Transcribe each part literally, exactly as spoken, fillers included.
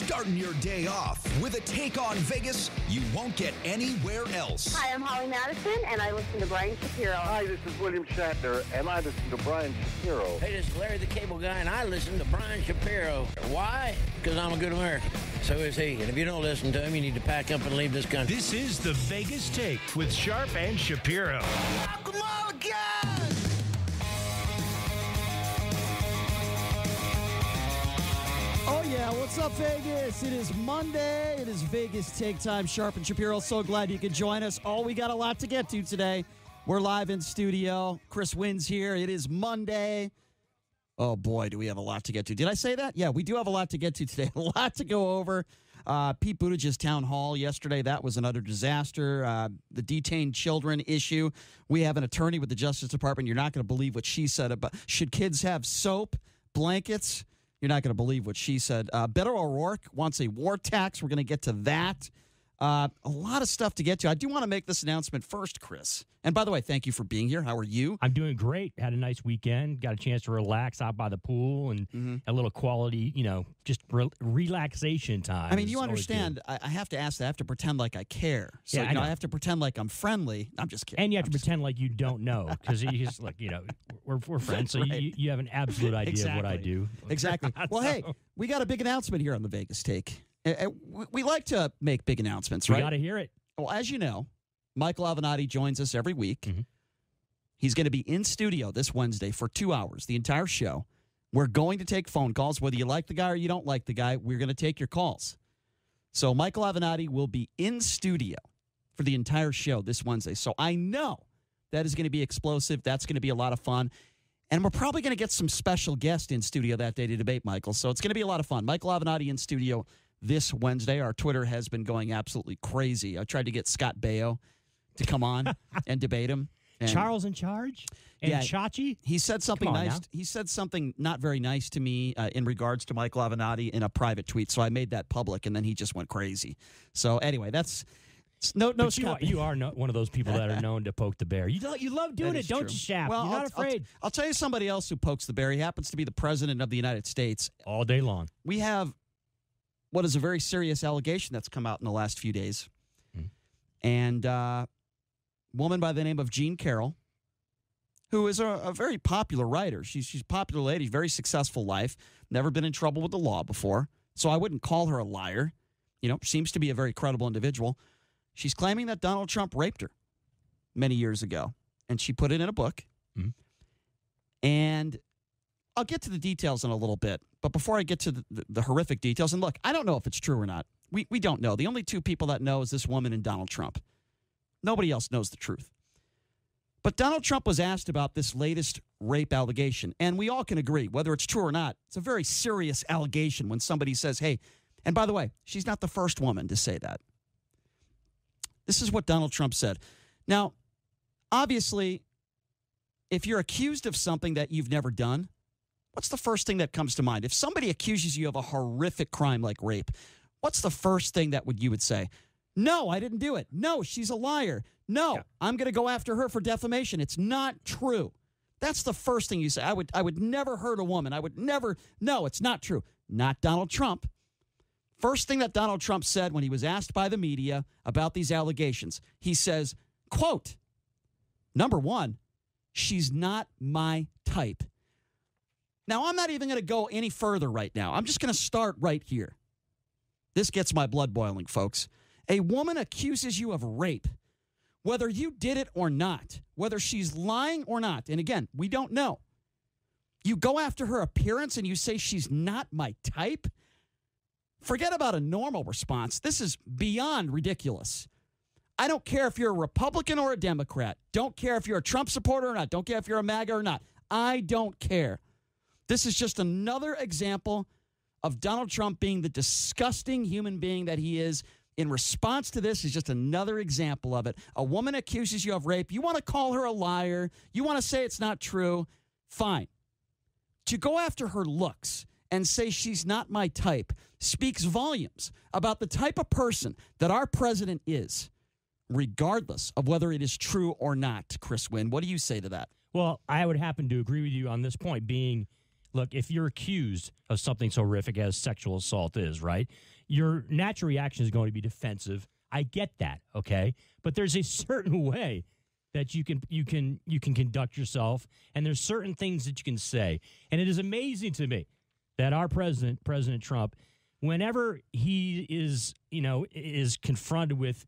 Starting your day off with a take on Vegas you won't get anywhere else. Hi, I'm Holly Madison, and I listen to Brian Shapiro. Hi, this is William Shatner, and I listen to Brian Shapiro. Hey, this is Larry the Cable Guy, and I listen to Brian Shapiro. Why? Because I'm a good American. So is he. And if you don't listen to him, you need to pack up and leave this country. This is the Vegas Take with Sharp and Shapiro. Welcome all again! Oh, yeah. What's up, Vegas? It is Monday. It is Vegas Take Time. Sharp and Shapiro. So glad you could join us. Oh, we got a lot to get to today. We're live in studio. Chris Wynn's here. It is Monday. Oh, boy, do we have a lot to get to. Did I say that? Yeah, we do have a lot to get to today. A lot to go over. Uh, Pete Buttigieg's town hall yesterday, that was another disaster. Uh, the detained children issue. We have an attorney with the Justice Department. You're not going to believe what she said about, should kids have soap, blankets? You're not going to believe what she said. Uh, Beto O'Rourke wants a war tax. We're going to get to that. Uh, a lot of stuff to get to. I do want to make this announcement first, Chris. And by the way, thank you for being here. How are you? I'm doing great. Had a nice weekend. Got a chance to relax out by the pool and Mm-hmm. a little quality, you know, just re- relaxation time. I mean, is you always understand, good. I, I have to ask that. I have to pretend like I care. So, Yeah, I you know, I know. have to pretend like I'm friendly. I'm just kidding. And you have I'm to just- pretend like you don't know because he's like, you know, we're, we're friends, so Right. you, you have an absolute idea of what I Exactly. do. Exactly. Well, hey, So, we got a big announcement here on the Vegas Take. Uh, uh, we- We like to make big announcements, we right? got to hear it. Well, as you know, Michael Avenatti joins us every week. Mhm. He's going to be in studio this Wednesday for two hours, the entire show. We're going to take phone calls. Whether you like the guy or you don't like the guy, we're going to take your calls. So Michael Avenatti will be in studio for the entire show this Wednesday. So I know that is going to be explosive. That's going to be a lot of fun. And we're probably going to get some special guests in studio that day to debate Michael. So it's going to be a lot of fun. Michael Avenatti in studio this Wednesday. Our Twitter has been going absolutely crazy. I tried to get Scott Baio to come on and debate him. And Charles in charge? And Yeah. Chachi? he said something Come on nice. now. He said something not very nice to me uh, in regards to Michael Avenatti in a private tweet. So I made that public, and then he just went crazy. So anyway, that's it's no no But you, are, Scott. you are no, one of those people that are known to poke the bear. You, lo- you love doing That it, is don't true. you, Shap? Well, You're I'll, not I'll- afraid. I'll tell you somebody else who pokes the bear. He happens to be the president of the United States. All day long. We have what is a very serious allegation that's come out in the last few days. Hmm. And uh, a woman by the name of Jean Carroll, who is a, a very popular writer. She's, she's a popular lady, very successful life, never been in trouble with the law before. So I wouldn't call her a liar. You know, seems to be a very credible individual. She's claiming that Donald Trump raped her many years ago. And she put it in a book. Hmm. And I'll get to the details in a little bit. But before I get to the, the, the horrific details, and look, I don't know if it's true or not. We, we don't know. The only two people that know is this woman and Donald Trump. Nobody else knows the truth. But Donald Trump was asked about this latest rape allegation, and we all can agree, whether it's true or not, it's a very serious allegation when somebody says, hey, and by the way, she's not the first woman to say that. This is what Donald Trump said. Now, obviously, if you're accused of something that you've never done, what's the first thing that comes to mind? If somebody accuses you of a horrific crime like rape, what's the first thing that would you would say? No, I didn't do it. No, she's a liar. No, Yeah. I'm going to go after her for defamation. It's not true. That's the first thing you say. I would I would never hurt a woman. I would never. No, it's not true. Not Donald Trump. First thing that Donald Trump said when he was asked by the media about these allegations, he says, quote, number one, she's not my type. Now, I'm not even going to go any further right now. I'm just going to start right here. This gets my blood boiling, folks. A woman accuses you of rape, whether you did it or not, whether she's lying or not. And again, we don't know. You go after her appearance and you say she's not my type? Forget about a normal response. This is beyond ridiculous. I don't care if you're a Republican or a Democrat. Don't care if you're a Trump supporter or not. Don't care if you're a MAGA or not. I don't care. This is just another example of Donald Trump being the disgusting human being that he is. In response to this is just another example of it. A woman accuses you of rape. You want to call her a liar. You want to say it's not true. Fine. To go after her looks and say she's not my type speaks volumes about the type of person that our president is, regardless of whether it is true or not. Chris Wynn, what do you say to that? Well, I would happen to agree with you on this point, being look, if you're accused of something so horrific as sexual assault is, right, your natural reaction is going to be defensive. I get that, okay? But there's a certain way that you can you can you can conduct yourself, and there's certain things that you can say. And it is amazing to me that our president, President Trump, whenever he is, you know, is confronted with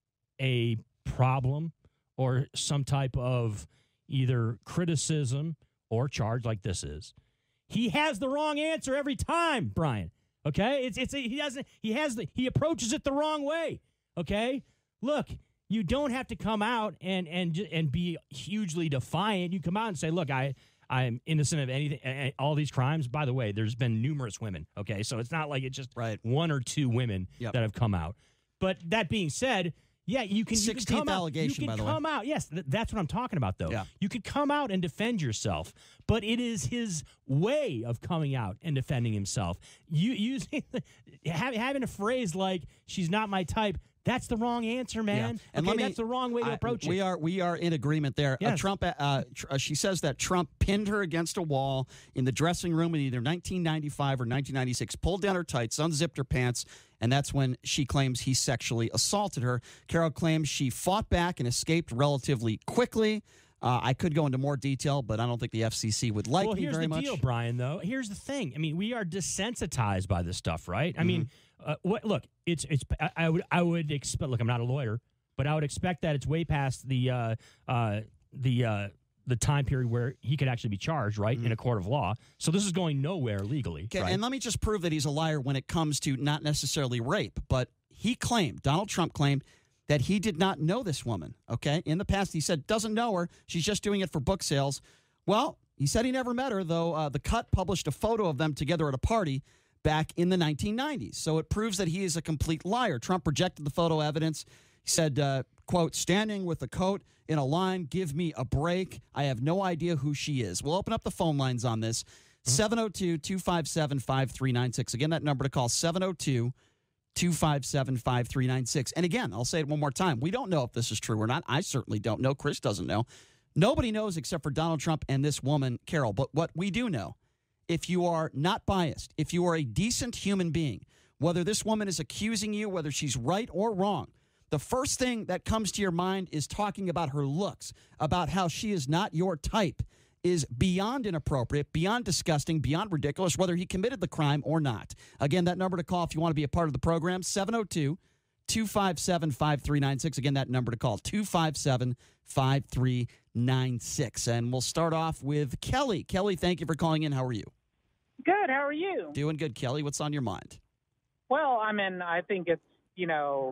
a problem or some type of either criticism or charge like this is, he has the wrong answer every time, Brian. Okay? It's it's a, he doesn't he has the he approaches it the wrong way. Okay? Look, you don't have to come out and and and be hugely defiant. You come out and say, "Look, I I'm innocent of anything, all these crimes." By the way, there's been numerous women. Okay, so it's not like it's just right. one or two women yep. that have come out. But that being said, yeah, you can. You can come allegation, out. You by can the come way. out. Yes, th- that's what I'm talking about, though. Yeah. You could come out and defend yourself, but it is his way of coming out and defending himself. You using having a phrase like "she's not my type." That's the wrong answer, man. Yeah. And okay, let me, that's the wrong way to I, approach we it. Are, we are in agreement there. Yes. Uh, Trump, uh, tr- uh, she says that Trump pinned her against a wall in the dressing room in either nineteen ninety-five or nineteen ninety-six, pulled down her tights, unzipped her pants, and that's when she claims he sexually assaulted her. Carol claims she fought back and escaped relatively quickly. Uh, I could go into more detail, but I don't think the F C C would like well, me here's very the much. deal, Brian, though. Here's the thing. I mean, we are desensitized by this stuff, right? I Mm-hmm. mean, uh, what? Look, it's it's. I, I would I would expect. Look, I'm not a lawyer, but I would expect that it's way past the uh, uh, the uh, the time period where he could actually be charged, right, mm-hmm. in a court of law. So this is going nowhere legally. Okay, right? and let me just prove that he's a liar when it comes to not necessarily rape, but he claimed, Donald Trump claimed, that he did not know this woman, okay? In the past, he said, doesn't know her. She's just doing it for book sales. Well, he said he never met her, though uh, The Cut published a photo of them together at a party back in the nineteen nineties. So it proves that he is a complete liar. Trump rejected the photo evidence. He said, uh, quote, standing with a coat in a line, give me a break. I have no idea who she is. We'll open up the phone lines on this. seven oh two, two five seven, five three nine six. Again, that number to call, seven oh two, two five seven, five three nine six. And again, I'll say it one more time. We don't know if this is true or not. I certainly don't know. Chris doesn't know. Nobody knows except for Donald Trump and this woman, Carol. But what we do know, if you are not biased, if you are a decent human being, whether this woman is accusing you, whether she's right or wrong, the first thing that comes to your mind is talking about her looks, about how she is not your type, is beyond inappropriate, beyond disgusting, beyond ridiculous, whether he committed the crime or not. Again, that number to call if you want to be a part of the program, seven oh two, two five seven, five three nine six. Again, that number to call, two five seven, five three nine six. And we'll start off with Kelly. Kelly, thank you for calling in. How are you? Good. How are you? Doing good, Kelly. What's on your mind? Well, I mean, I think it's, you know,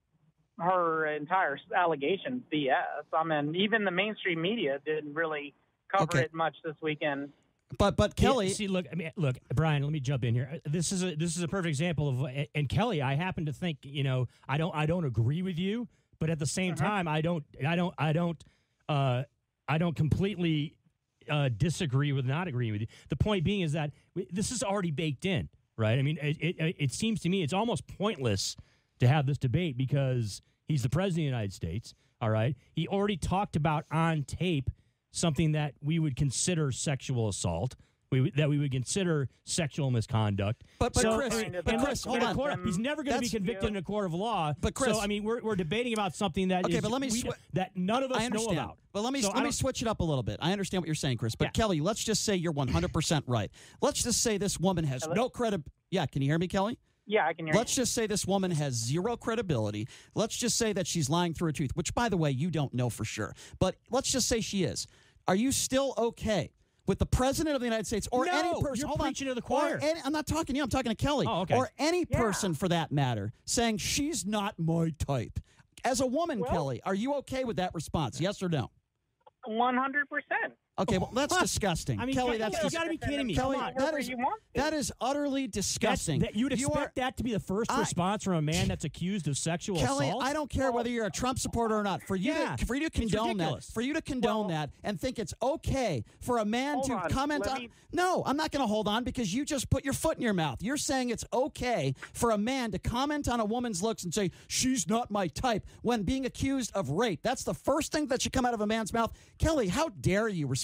her entire allegation B S. I mean, even the mainstream media didn't really cover Okay. it much this weekend. But but Kelly, Yeah, see, look, I mean, look, Brian. Let me jump in here. This is a this is a perfect example of. And Kelly, I happen to think, you know, I don't I don't agree with you, but at the same Uh-huh. time, I don't I don't I don't uh, I don't completely uh, disagree with not agreeing with you. The point being is that we, this is already baked in, right? I mean, it, it it seems to me it's almost pointless to have this debate because he's the president of the United States. All right, he already talked about on tape something that we would consider sexual assault, we would, that we would consider sexual misconduct. But- but so, Chris- I mean, but and Chris, look, hold in a on. court- he's never going to be That's- convicted in a court of law. But Chris- so I mean, we're we're debating about something that Okay, is- but let me we- swi- that none of us I know understand. about. But let me So I let me don't- switch it up a little bit. I understand what you're saying, Chris. But Yeah. Kelly, let's just say you're one hundred percent right. Let's just say this woman has no credit. Yeah, can you hear me, Kelly? Yeah, I can hear Let's just say this woman has zero credibility. Let's just say that she's lying through her tooth, which, by the way, you don't know for sure. But let's just say she is. Are you still okay with the president of the United States or No, any person? you're hold preaching on, to the choir. or any- I'm not talking to you. I'm talking to Kelly. Oh, okay. Or any Yeah. person for that matter saying she's not my type. As a woman, Well- Kelly, are you okay with that response? Yes or no? you. one hundred percent. Okay, well, that's disgusting. I mean, Kelly, Kelly, that's you dis- got to be kidding me. Kelly, Come on. that Whatever is you want to. that is utterly That's, disgusting. that, you'd You expect are- that to be the first I- response from a man that's accused of sexual Kelly, assault? I don't care whether you're a Trump supporter or not. For you, Yeah, to, for you to it's condone that, ridiculous. for you to condone Well- that, and think it's okay for a man Hold to on, comment let on. me- No, I'm not going to hold on because you just put your foot in your mouth. You're saying it's okay for a man to comment on a woman's looks and say she's not my type when being accused of rape. That's the first thing that should come out of a man's mouth. Kelly, how dare you respond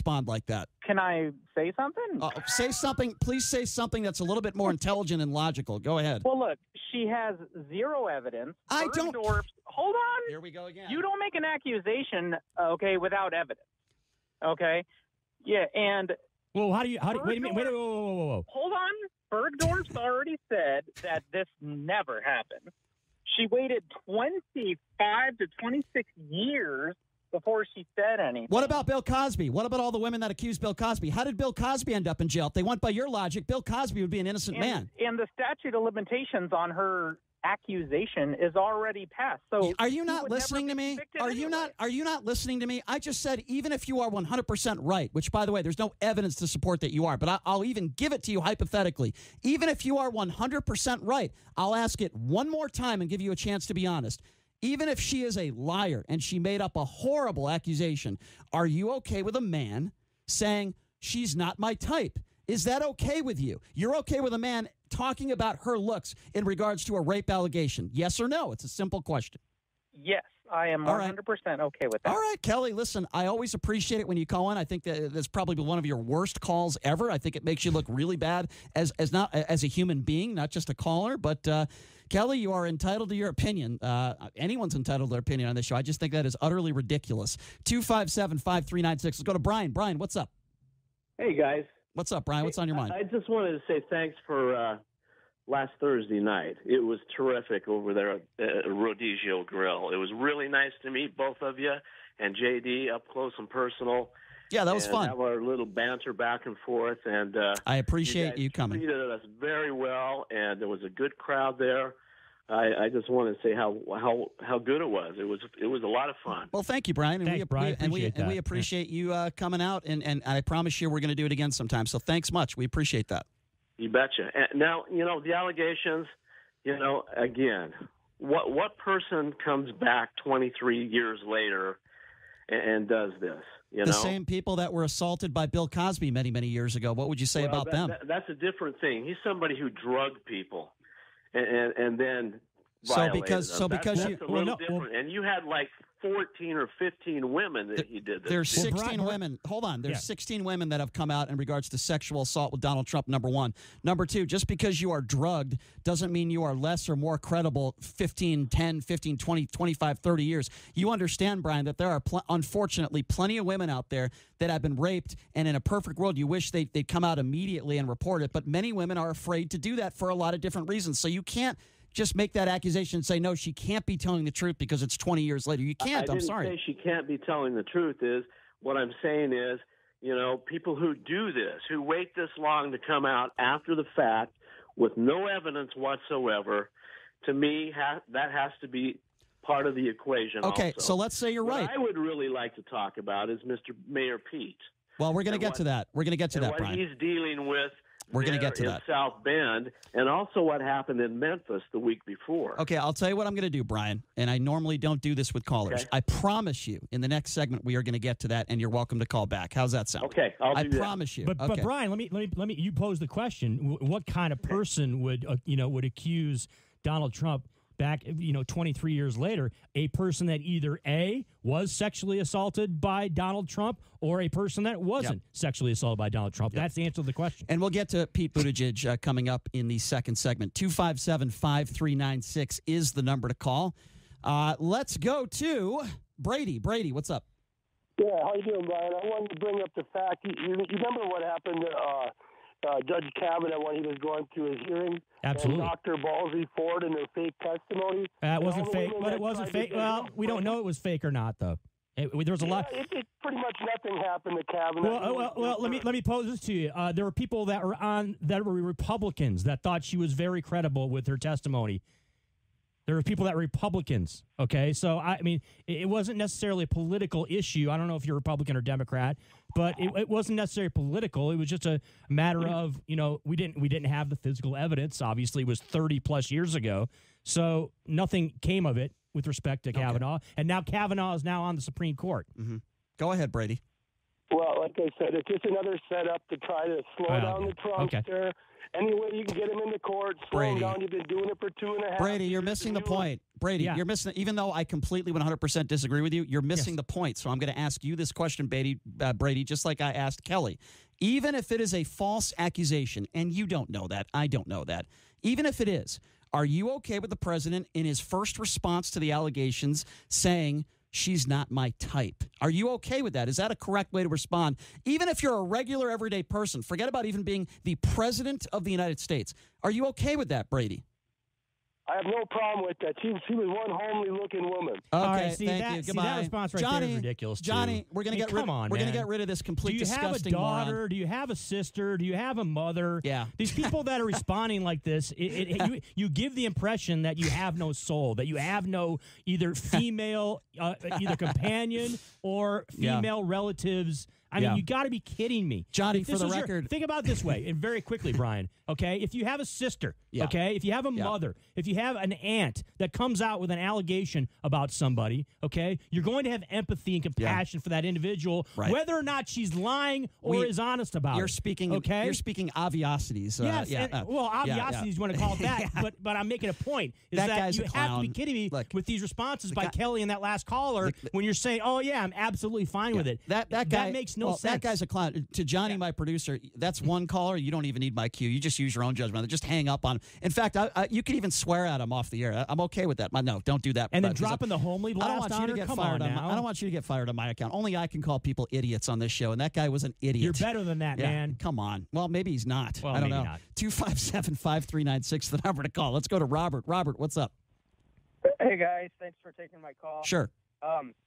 respond like that. Can I say something? Uh, say something. Please say something that's a little bit more intelligent and logical. Go ahead. Well, look, she has zero evidence. I don't. Bergdorf's, hold on. Here we go again. You don't make an accusation, okay, without evidence. Okay? Yeah, and Well, how do you? How do, wait a minute. Wait, whoa, whoa, whoa, whoa. hold on. Bergdorf's already said that this never happened. She waited twenty-five to twenty-six years before she said anything. What about Bill Cosby? What about all the women that accused Bill Cosby? How did Bill Cosby end up in jail? If they went by your logic, Bill Cosby would be an innocent and, man. And the statute of limitations on her accusation is already passed. So are you she not would listening never to be me? convicted Are you anyway. not are you not listening to me? I just said even if you are one hundred percent right, which by the way, there's no evidence to support that you are, but I, I'll even give it to you hypothetically. Even if you are one hundred percent right, I'll ask it one more time and give you a chance to be honest. Even if she is a liar and she made up a horrible accusation, are you okay with a man saying she's not my type? Is that okay with you? You're okay with a man talking about her looks in regards to a rape allegation? Yes or no? It's a simple question. Yes, I am All right. one hundred percent okay with that. All right, Kelly, listen, I always appreciate it when you call in. I think that that's probably one of your worst calls ever. I think it makes you look really bad as as not as a human being, not just a caller. But, uh, Kelly, you are entitled to your opinion. Uh, anyone's entitled to their opinion on this show. I just think that is utterly ridiculous. two five seven, five three nine six. Let's go to Brian. Brian, what's up? Hey, guys. What's up, Brian? What's on your mind? I just wanted to say thanks for uh, last Thursday night. It was terrific over there at uh, Rodizio Grill. It was really nice to meet both of you and J D up close and personal. Yeah, that was and fun. Have our little banter back and forth. And uh, I appreciate you, guys you coming. treated us very well, and there was a good crowd there. I, I just want to say how how how good it was. It was it was a lot of fun. Well, thank you, Brian. And Thanks, we, Brian. we- and we Appreciate and we that. appreciate you uh, coming out. And, and I promise you, we're going to do it again sometime. So thanks much. We appreciate that. You betcha. And now, you know, the allegations, you know, again, what what person comes back twenty-three years later and, and does this? You the know? same people that were assaulted by Bill Cosby many, many years ago. What would you say Well, about that- them? that- that's a different thing. He's somebody who drugged people and, and, and then So violated because- them. so That's- because that's you- a well, little no, well- different. And you had like fourteen or fifteen women that he did this There's to. sixteen Brian- women. Hold on. There's Yeah. sixteen women that have come out in regards to sexual assault with Donald Trump, number one. Number two, just because you are drugged doesn't mean you are less or more credible fifteen, ten, fifteen, twenty, twenty-five, thirty years. You understand, Brian, that there are, pl- unfortunately, plenty of women out there that have been raped, and in a perfect world, you wish they, they'd come out immediately and report it. But many women are afraid to do that for a lot of different reasons. So you can't just make that accusation and say, no, she can't be telling the truth because it's twenty years later. You can't. I I'm didn't sorry. say she can't be telling the truth. Is what I'm saying is, you know, people who do this, who wait this long to come out after the fact with no evidence whatsoever, to me, ha- that has to be part of the equation. Okay, also. so let's say you're what right. I would really like to talk about is Mister Mayor Pete. Well, we're going to and get what- to that. We're going to get to and that, what Brian. he's dealing with. We're gonna there get to in that. South Bend, and also what happened in Memphis the week before. Okay, I'll tell you what I'm going to do, Brian, and I normally don't do this with callers. Okay. I promise you, in the next segment, we are going to get to that, and you're welcome to call back. How's that sound? Okay, I'll do I that. promise you. But okay. but Brian, let me let me let me. You pose the question: wh- what kind of person would uh, you know would accuse Donald Trump back you know twenty-three years later? A person that either A was sexually assaulted by Donald Trump, or a person that wasn't sexually assaulted by Donald Trump. That's the answer to the question. And we'll get to Pete Buttigieg uh, coming up in the second segment. two five seven, five three nine six is the number to call. Uh, let's go to Brady. Brady, what's up? Yeah, how you doing, Brian? I wanted to bring up the fact. You, you, you remember what happened to uh, uh, Judge Kavanaugh when he was going through his hearing? Absolutely. And Doctor Ballsy Ford and their fake testimony. Uh, it And wasn't all the fake, women but that it wasn't tried to fake. get Well, him we don't know it was fake or not, though. It, there was a Yeah, lot. it, it pretty much nothing happened to Kavanaugh. Well, uh, well, well, let me let me pose this to you. Uh, there were people that were on that were Republicans that thought she was very credible with her testimony. There were people that were Republicans. Okay, so I, I mean, it, it wasn't necessarily a political issue. I don't know if you're Republican or Democrat, but it, it wasn't necessarily political. It was just a matter of you know we didn't we didn't have the physical evidence. Obviously, it was thirty plus years ago, so nothing came of it with respect to Kavanaugh. And now Kavanaugh is now on the Supreme Court. Mm-hmm. Go ahead, Brady. Well, like I said, it's just another setup to try to slow Well, down the Trumpster. okay. any way you can get him into court, slow him Brady. down. You've been doing it for two and a half Brady, you're years, missing the and you- point. Brady, Yeah. you're missing. Even though I completely one hundred percent disagree with you, you're missing Yes. the point. So I'm going to ask you this question, Brady, uh, Brady, just like I asked Kelly. Even if it is a false accusation, and you don't know that, I don't know that. Even if it is, are you okay with the president in his first response to the allegations saying she's not my type? Are you okay with that? Is that a correct way to respond? Even if you're a regular everyday person, forget about even being the president of the United States. Are you okay with that, Brady? I have no problem with that. She, she was one homely looking woman. Okay, All right, see thank that- you. see, Goodbye. that response right there Johnny, is ridiculous, too. Johnny, we're gonna I mean, get rid. come on, we're gonna man. get rid of this complete Do you have a disgusting daughter? moron. Do you have a sister? Do you have a mother? Yeah. These people that are responding like this, it, it, it- you, you give the impression that you have no soul, that you have no either female, uh, either companion or Yeah. female relatives. I Yeah. mean, you got to be kidding me. Johnny, If for this the was your- record- think about it this way, and very quickly, Brian, okay? If you have a sister, Yeah. okay? If you have a Yeah. mother, if you have an aunt that comes out with an allegation about somebody, okay? You're going to have empathy and compassion for that individual, Right. whether or not she's lying or We- is honest about You're it. speaking. okay? You're speaking obviosities. Uh, Yes, yeah, and- uh, well, yeah, obviosity yeah. is you want to call it that, but but I'm making a point is That that, guy's you a have to be clown. kidding me Look, with these responses the by guy- Kelly and that last caller The- when you're saying, "Oh yeah, I'm absolutely fine with it." That that guy that makes no well, sense. That guy's a clown. To Johnny, my producer, that's one caller. You don't even need my cue. You just use your own judgment. Just hang up on him. In fact, I, I, you could even swear at him off the air. I- I'm okay with that. My, no, don't do that. And then Because dropping the homely I don't blast want you on to her? get Come fired on my, now. I don't want you to get fired on my account. Only I can call people idiots on this show, and that guy was an idiot. You're better than that, Yeah, man. Come on. Well, maybe he's not. Well, I don't maybe know. not. two five seven, five three nine six, the number to call. Let's go to Robert. Robert, what's up? Hey guys, thanks for taking my call. Sure. Um,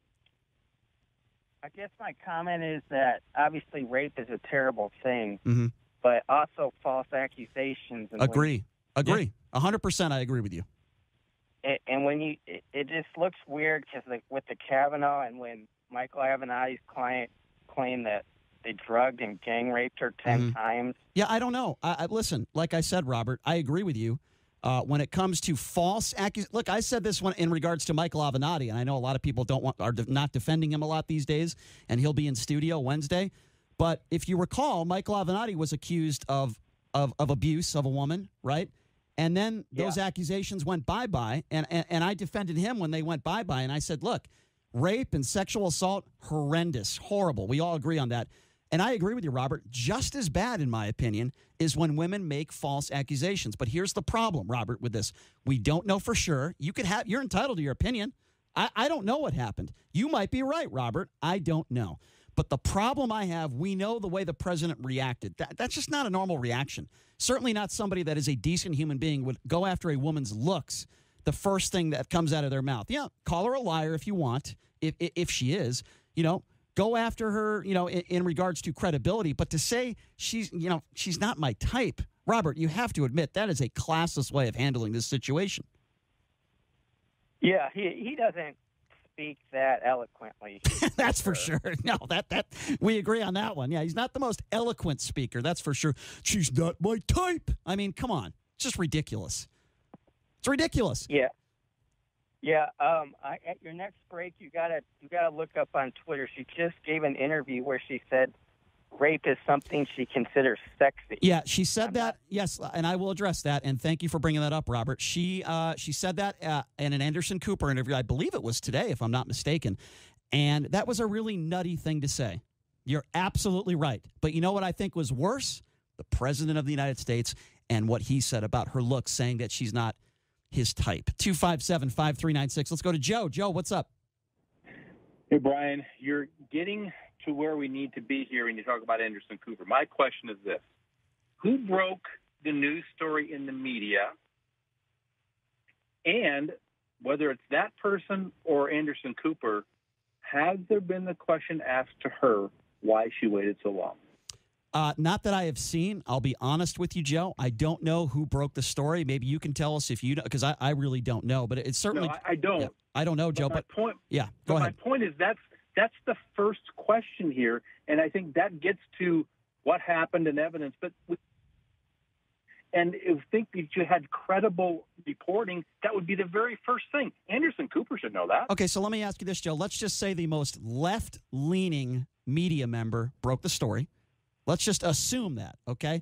I guess my comment is that obviously rape is a terrible thing, Mm-hmm. but also false accusations. And Agree. Agree. A hundred percent. I agree with you. When, and when you, it, it just looks weird because like with the Kavanaugh and when Michael Avenatti's client claimed that they drugged and gang raped her ten Mhm. times. Yeah, I don't know. I, I listen. Like I said, Robert, I agree with you. Uh, when it comes to false accusations, look, I said this one in regards to Michael Avenatti, and I know a lot of people don't want are de- not defending him a lot these days, and he'll be in studio Wednesday. But if you recall, Michael Avenatti was accused of of, of abuse of a woman, right? And then those Yeah. accusations went bye bye, and, and and I defended him when they went bye bye, and I said, look, rape and sexual assault, horrendous, horrible. We all agree on that. And I agree with you, Robert. Just as bad, in my opinion, is when women make false accusations. But here's the problem, Robert, with this. We don't know for sure. You could have you're entitled to your opinion. I, I don't know what happened. You might be right, Robert. I don't know. But the problem I have, we know the way the president reacted. That, that's just not a normal reaction. Certainly not somebody that is a decent human being would go after a woman's looks. The first thing that comes out of their mouth. Yeah, call her a liar if you want, if if, if she is, you know. Go after her, you know, in, in regards to credibility. But to say she's, you know, she's not my type, Robert, you have to admit that is a classless way of handling this situation. Yeah, he he doesn't speak that eloquently. That's for sure. No, that that we agree on that one. Yeah, he's not the most eloquent speaker. That's for sure. She's not my type. I mean, come on, it's just ridiculous. It's ridiculous. Yeah. Yeah, um, I, at your next break, you gotta you gotta look up on Twitter. She just gave an interview where she said rape is something she considers sexy. Yeah, she said that. Yes, and I will address that. And thank you for bringing that up, Robert. She uh, she said that uh, in an Anderson Cooper interview. I believe it was today, if I'm not mistaken. And that was a really nutty thing to say. You're absolutely right. But you know what I think was worse? The president of the United States and what he said about her looks, saying that she's not his type. two five seven, five three nine six. Let's go to Joe. Joe, what's up? Hey, Brian, you're getting to where we need to be here when you talk about Anderson Cooper. My question is this. Who broke the news story in the media? And whether it's that person or Anderson Cooper, has there been the question asked to her why she waited so long? Uh, not that I have seen. I'll be honest with you, Joe. I don't know who broke the story. Maybe you can tell us if you know, because I, I really don't know. But it's certainly No, I, I don't. Yeah, I don't know, Joe. But But, my point, yeah, but go my ahead. point is that's that's the first question here, and I think that gets to what happened and evidence. But we, and if you think that you had credible reporting, that would be the very first thing. Anderson Cooper should know that. Okay, so let me ask you this, Joe. Let's just say the most left-leaning media member broke the story. Let's just assume that, okay?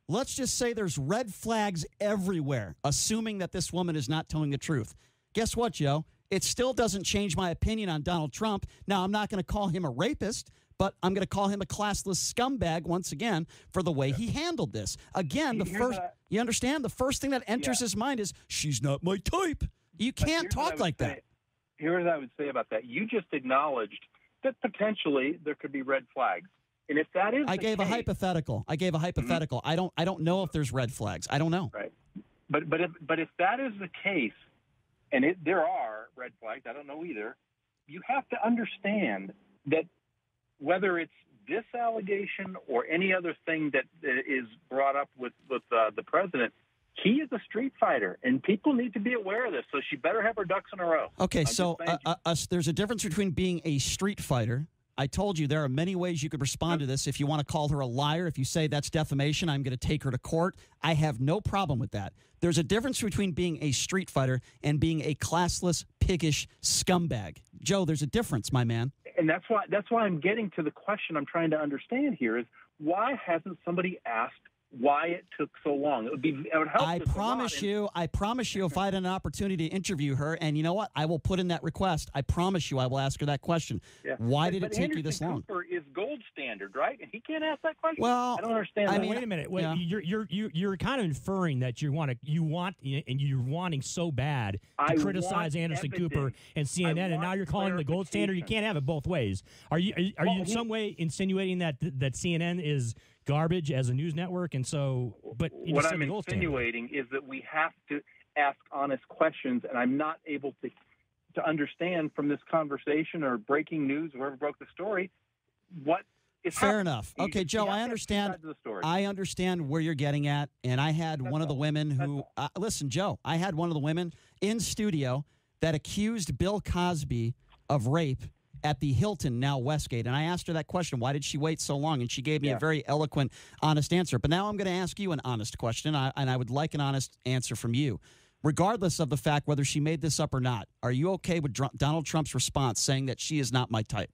let's just say there's red flags everywhere, assuming that this woman is not telling the truth. Guess what, Joe? It still doesn't change my opinion on Donald Trump. Now, I'm not going to call him a rapist, but I'm going to call him a classless scumbag once again for the way he handled this. Again, the Here's first, a- you understand? The first thing that enters Yeah. his mind is, she's not my type. You But can't here's what I talk would like say- that. Here's what I would say about that. You just acknowledged that potentially there could be red flags. And if that is I the gave a case, hypothetical. I gave a hypothetical. I don't I don't know if there's red flags. I don't know. Right. But but if but if that is the case, and it, there are red flags, I don't know either. You have to understand that whether it's this allegation or any other thing that is brought up with with uh, the president, he is a street fighter, and people need to be aware of this. So she better have her ducks in a row. Okay, I'm so just saying. uh, uh, us, there's a difference between being a street fighter. I told you there are many ways you could respond to this. If you want to call her a liar, if you say that's defamation, I'm going to take her to court. I have no problem with that. There's a difference between being a street fighter and being a classless, piggish scumbag. Joe, there's a difference, my man. And that's why that's why I'm getting to the question I'm trying to understand here is why hasn't somebody asked why it took so long? It would be it would help. I us a lot promise in- you, I promise you, if I had an opportunity to interview her, and you know what, I will put in that request. I promise you, I will ask her that question. Yeah. Why But- did but it take you this Anderson long? Cooper is gold standard, right? And he can't ask that question. Well, I don't understand. I that. mean, wait a minute. Wait, Yeah. You're you're you're you're kind of inferring that you want to you want and you're wanting so bad to I criticize want Anderson evidence. Cooper and C N N, I and now want you're calling him the gold standard. You clarification. can't have it both ways. Are you are, you- are you Well, in he- some way insinuating that that C N N is garbage as a news network, and so but you What just said I'm the gold standard. insinuating is that we have to ask honest questions, and I'm not able to to understand from this conversation or breaking news, whoever broke the story, what is Fair happening. enough. You- Okay, you Joe, have to I have two understand. sides of the story. I understand where you're getting at, and I had one of the all. women That's who all. uh, listen, Joe. I had one of the women in studio that accused Bill Cosby of rape at the Hilton, now Westgate, and I asked her that question: why did she wait so long? And she gave me Yeah. a very eloquent, honest answer. But now I'm going to ask you an honest question, I, and I would like an honest answer from you. Regardless of the fact whether she made this up or not, are you okay with Dr- Donald Trump's response saying that she is not my type?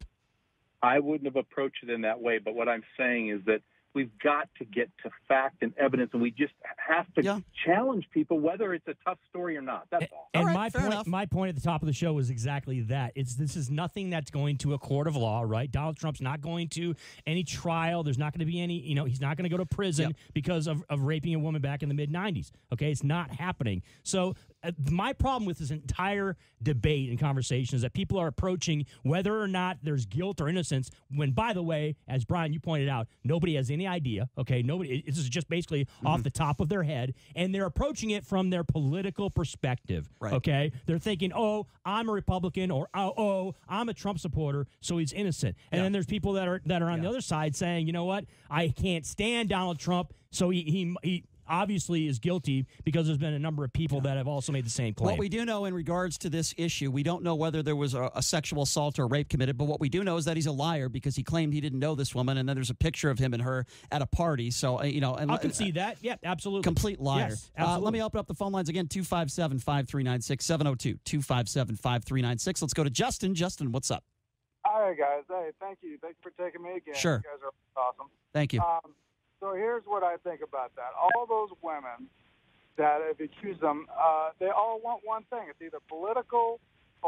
I wouldn't have approached it in that way, but what I'm saying is that we've got to get to fact and evidence, and we just have to Yeah. challenge people, whether it's a tough story or not. That's all. And All right, my fair point, enough. my point at the top of the show was exactly that. It's this is nothing that's going to a court of law, right? Donald Trump's not going to any trial. There's not going to be any, you know, he's not going to go to prison Yep. because of, of raping a woman back in the mid nineties. Okay, it's not happening. So uh, my problem with this entire debate and conversation is that people are approaching whether or not there's guilt or innocence. When, by the way, as Brian you pointed out, nobody has any idea. Okay, nobody. This is just basically Mm-hmm. off the top of their head, and they're approaching it from their political perspective. Right. Okay, they're thinking, "Oh, I'm a Republican," or "Oh, oh I'm a Trump supporter, so he's innocent." And Yeah. then there's people that are that are on the Yeah. other side saying, "You know what? I can't stand Donald Trump, so he he." he obviously is guilty because there's been a number of people that have also made the same claim. What we do know in regards to this issue, we don't know whether there was a, a sexual assault or rape committed, but what we do know is that he's a liar because he claimed he didn't know this woman, and then there's a picture of him and her at a party. So, uh, you know, and I can see that. Yeah, absolutely. complete liar. Yes, uh, absolutely. let me open up the phone lines again, two five seven, five three nine six, seven oh two, two five seven, five three nine six. Let's go to Justin. Justin, what's up? Hi, guys. Hey, thank you. Thanks for taking me again. Sure. You guys are awesome. Thank you. Um, so here's what I think about that. All those women that have accused them, uh, they all want one thing. It's either political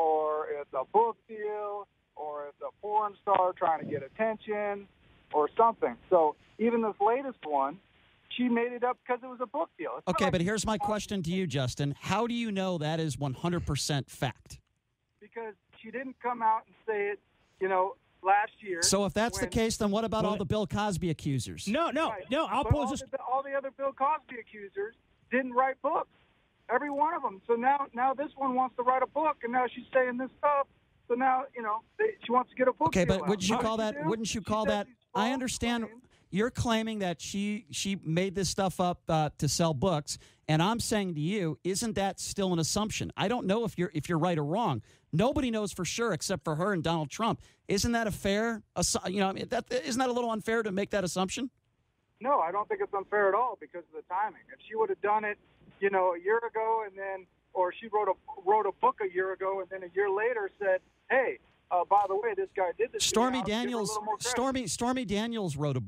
or it's a book deal or it's a porn star trying to get attention or something. So even this latest one, she made it up because it was a book deal. It's not Okay, like- but here's my question to you, Justin. How do you know that is one hundred percent fact? Because she didn't come out and say it, you know, last year. So if that's the when- case, then what about Well, all the Bill Cosby accusers? No, no, Right. no. I'll But pose all this. The, all the other Bill Cosby accusers didn't write books. Every one of them. So now, now this one wants to write a book, and now she's saying this stuff. So now, you know, they, she wants to get a book. Okay, deal but out. wouldn't you What call did that? she do? Wouldn't you She call said that? these I false understand. claims. You're claiming that she she made this stuff up uh, to sell books, and I'm saying to you, isn't that still an assumption? I don't know if you're if you're right or wrong. Nobody knows for sure except for her and Donald Trump. Isn't that a fair? assu- You know, I mean, that isn't that a little unfair to make that assumption? No, I don't think it's unfair at all because of the timing. If she would have done it, you know, a year ago, and then, or she wrote a wrote a book a year ago, and then a year later said, "Hey, uh, by the way, this guy did this." to me," Stormy I'll give her a Daniels, little more credit. Stormy Stormy Daniels wrote a book,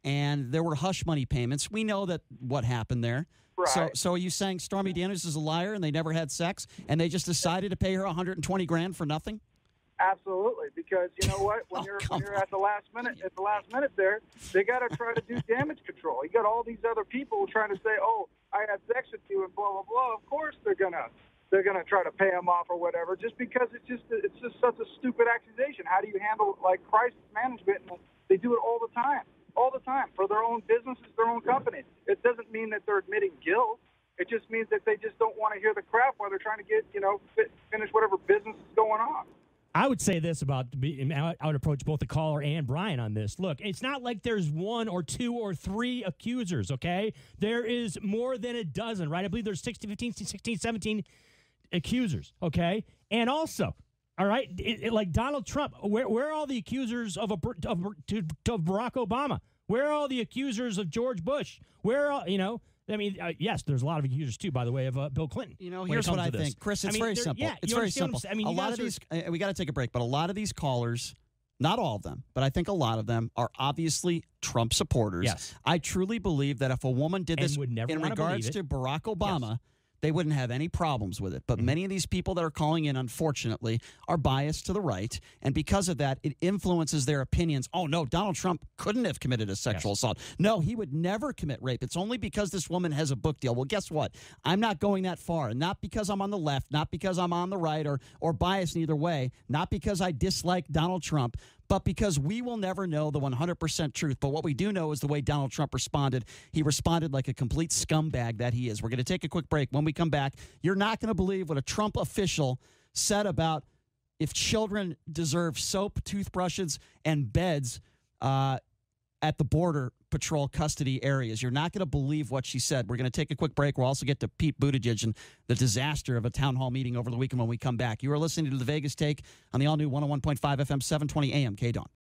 and there were hush money payments. We know that what happened there. Right. So, so are you saying Stormy Daniels is a liar and they never had sex and they just decided to pay her one hundred twenty grand for nothing? Absolutely, because you know what? When Oh, you're come when you're at the last minute, at the last minute there, they got to try to do damage control. You got all these other people trying to say, "Oh, I had sex with you," and blah blah blah. Of course, they're gonna they're gonna try to pay them off or whatever, just because it's just it's just such a stupid accusation. How do you handle like crisis management? And they do it all the time, all the time for their own businesses, their own companies. It doesn't mean that they're admitting guilt. It just means that they just don't want to hear the crap while they're trying to get you know fit, finish whatever business is going on. I would say this about, I would approach both the caller and Brian on this. Look, it's not like there's one or two or three accusers, okay? There is more than a dozen, right? I believe there's sixteen, fifteen, sixteen, seventeen accusers, okay? And also, all right, it, it, like Donald Trump, where, where are all the accusers of, a, of, of Barack Obama? Where are all the accusers of George Bush? Where are, you know... I mean, uh, yes, there's a lot of accusers, too, by the way, of uh, Bill Clinton. You know, here's what I think. Chris, it's I mean, very simple. Yeah, it's very simple. I mean, a lot of are, these, uh, we got to take a break, but a lot of these callers, not all of them, but I think a lot of them are obviously Trump supporters. Yes. I truly believe that if a woman did this would never in regards to Barack Obama, yes. they wouldn't have any problems with it. But mm-hmm. many of these people that are calling in, unfortunately, are biased to the right. And because of that, it influences their opinions. Oh, no, Donald Trump couldn't have committed a sexual yes. assault. No, he would never commit rape. It's only because this woman has a book deal. Well, guess what? I'm not going that far. And not because I'm on the left, not because I'm on the right or, or biased in either way, not because I dislike Donald Trump, but because we will never know the one hundred percent truth. But what we do know is the way Donald Trump responded. He responded like a complete scumbag that he is. We're going to take a quick break. When we come back, you're not going to believe what a Trump official said about if children deserve soap, toothbrushes, and beds uh, at the Border Patrol custody areas. You're not going to believe what she said. We're going to take a quick break. We'll also get to Pete Buttigieg and the disaster of a town hall meeting over the weekend when we come back. You are listening to the Vegas Take on the all-new one oh one point five F M, seven twenty A M, K-Dawn.